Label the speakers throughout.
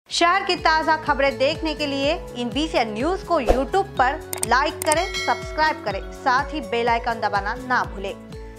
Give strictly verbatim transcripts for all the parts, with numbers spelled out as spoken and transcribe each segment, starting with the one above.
Speaker 1: शहर की ताज़ा खबरें देखने के लिए इन बीसीएन न्यूज को यूट्यूब पर लाइक करें, सब्सक्राइब करें, साथ ही बेल आइकन दबाना ना भूलें।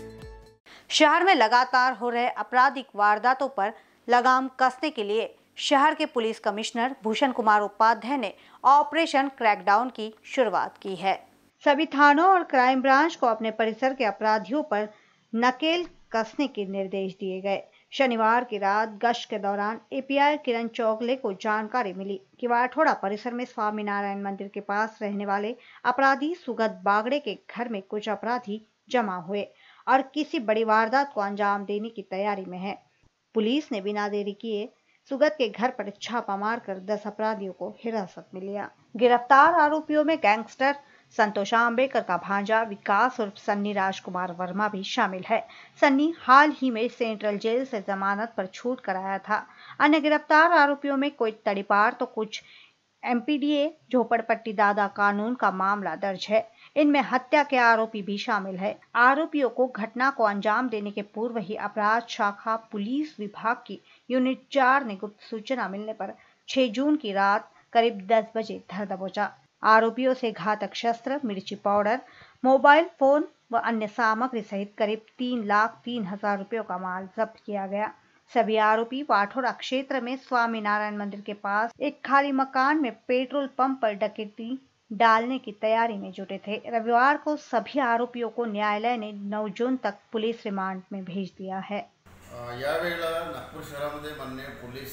Speaker 1: शहर में लगातार हो रहे आपराधिक वारदातों पर लगाम कसने के लिए शहर के पुलिस कमिश्नर भूषण कुमार उपाध्याय ने ऑपरेशन क्रैकडाउन की शुरुआत की है। सभी थानों और क्राइम ब्रांच को अपने परिसर के अपराधियों पर नकेल कसने के निर्देश दिए गए। शनिवार की रात गश्त के दौरान एपीआई किरण चौगले को जानकारी मिली कि वाठोड़ा परिसर में स्वामीनारायण मंदिर के पास रहने वाले अपराधी सुगत बागड़े के घर में कुछ अपराधी जमा हुए और किसी बड़ी वारदात को अंजाम देने की तैयारी में है। पुलिस ने बिना देरी किए सुगत के घर पर छापा मारकर दस अपराधियों को हिरासत में लिया। गिरफ्तार आरोपियों में गैंगस्टर संतोष आंबेकर का भांजा विकास उर्फ सन्नी राजकुमार वर्मा भी शामिल है। सन्नी हाल ही में सेंट्रल जेल से जमानत पर छूट कर आया था। अन्य गिरफ्तार आरोपियों में कोई तड़ीपार तो कुछ एमपीडीए झोपड़पट्टी दादा कानून का मामला दर्ज है। इनमें हत्या के आरोपी भी शामिल है। आरोपियों को घटना को अंजाम देने के पूर्व ही अपराध शाखा पुलिस विभाग की यूनिट चार ने गुप्त सूचना मिलने पर छह जून की रात करीब दस बजे धर दबोचा। आरोपियों से घातक शस्त्र, मिर्ची पाउडर, मोबाइल फोन व अन्य सामग्री सहित करीब तीन लाख तीन हजार रुपयों का माल जब्त किया गया। सभी आरोपी वाठोड़ा क्षेत्र में स्वामीनारायण मंदिर के पास एक खाली मकान में पेट्रोल पंप पर डकैती डालने की तैयारी में जुटे थे। रविवार को सभी आरोपियों को न्यायालय ने नौ जून तक पुलिस रिमांड में भेज दिया है।
Speaker 2: यावेळेला नागपूर शहरामध्ये माननीय पोलीस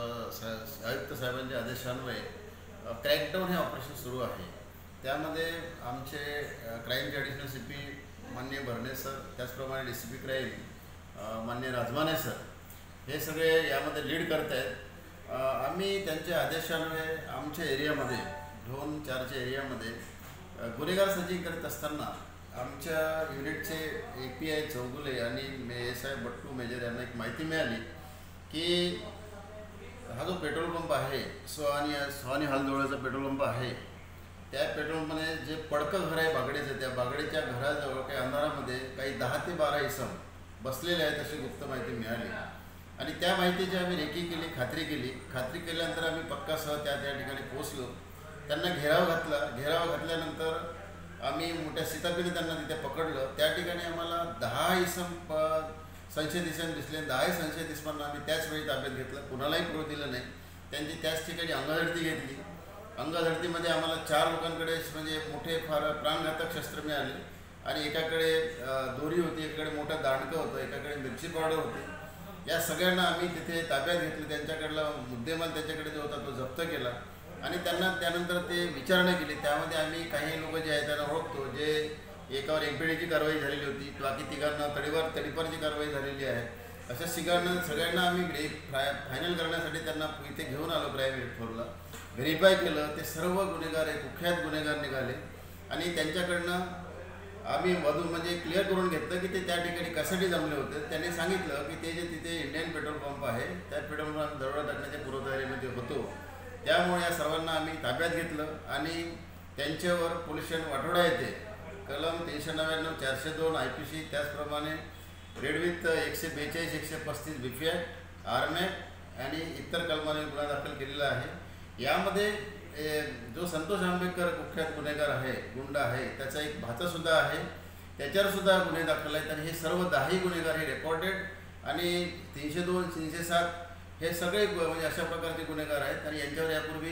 Speaker 2: आयुक्त साहेबांच्या आदेशान्वये क्रॅकडाऊन हे ऑपरेशन सुरू आहे। त्यामध्ये आमचे क्राईमचे ॲडिशनल सी पी माननीय भरणे सर, त्याचप्रमाणे डी सी पी क्राईम माननीय राजमाने सर हे सगळे यामध्ये लीड करत आहेत। आम्ही त्यांच्या आदेशान्वये आमच्या एरियामध्ये दोन चारच्या एरियामध्ये गुन्हेगार सर्चिंग करत असताना आमच्या युनिटचे ए पी आय चौगुले आणि एस आय बट्टू मेजर यांना एक माहिती मिळाली की हा जो पेट्रोल पंप आहे सोहानी सोहानी हालजवळचा पेट्रोल पंप आहे, त्या पेट्रोल पंपमध्ये जे पडकं घर आहे बागडेचं, त्या बागडेच्या घराजवळ काही अंधारामध्ये काही दहा ते बारा इसम बसलेले आहेत अशी गुप्त माहिती मिळाली आणि त्या माहितीची आम्ही रेकी केली, खात्री केली। खात्री केल्यानंतर आम्ही पक्कासह त्या त्या ठिकाणी पोहोचलो, त्यांना घेराव घातला। घेराव घातल्यानंतर आम्ही मोठ्या सीतापीने त्यांना तिथे पकडलं। त्या ठिकाणी आम्हाला दहा इसम संशयित इसम दिसले। दहा संशयित इसमांना आम्ही त्याच वेळी ताब्यात घेतलं, कुणालाही पुरवू दिलं नाही। त्यांची त्याच ठिकाणी अंगझडती घेतली। अंगझडतीमध्ये आम्हाला चार लोकांकडे म्हणजे मोठे फार प्राणघातक शस्त्र मिळाले आणि एकाकडे दोरी होती, एकाकडे मोठं दांडकं होतं, एकाकडे मिरची पावडर होती। या सगळ्यांना आम्ही तिथे ताब्यात घेतलं। त्यांच्याकडला मुद्देमाल त्याच्याकडे जो होता तो जप्त केला आणि त्यांना त्यानंतर ते विचारणा केली। त्यामध्ये आम्ही काही लोक जे आहेत त्यांना ओळखतो, जे एकावर एमपीडीची कारवाई झालेली होती, बाकी तिघांना तडीवर तडीपारची कारवाई झालेली आहे। अशा सिगांना सगळ्यांना आम्ही फायनल करण्यासाठी त्यांना इथे घेऊन आलो क्राईम फ्लोरला, व्हेरीफाय केलं। ते सर्व गुन्हेगार आहे, कुख्यात गुन्हेगार निघाले आणि त्यांच्याकडनं आम्ही वधू म्हणजे क्लिअर करून घेतलं की ते त्या ठिकाणी कशासाठी जमले होते। त्यांनी सांगितलं की ते जे तिथे इंडियन पेट्रोल पंप आहे त्या पेट्रोल पंप दरोडा टाकण्याच्या पूर्वतयारीमध्ये होतो, त्यामुळे या सर्वांना आम्ही ताब्यात घेतलं आणि त्यांच्यावर पोलीस स्टेशन वाठोडा येथे कलम तीनशे नव्याण्णव चारशे दोन आय पी सी, त्याचप्रमाणे रेड विथ एकशे बेचाळीस एकशे पस्तीस बी पी ॲक्ट, आर्मॅक्ट आणि इतर कलमाने गुन्हा दाखल केलेला आहे। यामध्ये जो संतोष आंबेकर कुख्यात गुन्हेगार आहे, गुंड आहे, त्याचा एक भाचासुद्धा आहे, त्याच्यावरसुद्धा गुन्हे दाखल आहेत आणि हे सर्व दहाही गुन्हेगार हे रेकॉर्डेड आणि तीनशे दोन तीनशे सात हे सगळे म्हणजे अशा प्रकारचे गुन्हेगार आहेत आणि यांच्यावर यापूर्वी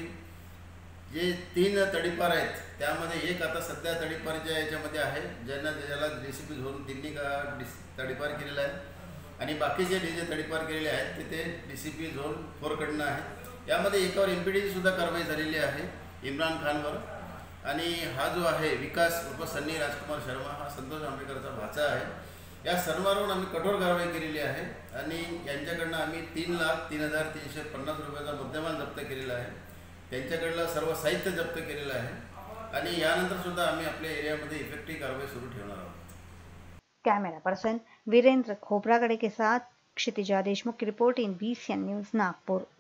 Speaker 2: जे तीन तडीपार आहेत त्यामध्ये एक आता सध्या तडीपारच्या याच्यामध्ये आहे, ज्यांना ज्याला डी सी पी झोन तिन्ही का डी तडीपार केलेला आहे आणि बाकीचे जे जे तडीपार केलेले आहेत तिथे डी सी पी झोन फोरकडनं आहे। यामध्ये एकावर एम पी डीची सुद्धा कारवाई झालेली आहे इम्रान खानवर आणि हा जो आहे विकास उर्फ सन्नी राजकुमार शर्मा हा संतोष आंबेकरचा भाचा आहे। या सर्वांवर आम्ही कठोर कारवाई केलेली आहे आणि यांच्याकडनं आम्ही तीन लाख तीन हजार तीनशे पन्नास रुपयाचा मुद्देमाल जप्त केलेला आहे, त्यांच्याकडलं सर्व साहित्य जप्त केलेलं आहे आणि यानंतर सुद्धा आम्ही आपल्या एरियामध्ये इफेक्टिव्ह कारवाई सुरू ठेवणार आहोत।
Speaker 1: कैमरा पर्सन वीरेंद्र खोबरागड़े के साथ क्षितिजा देशमुख की report in BCN news Nagpur.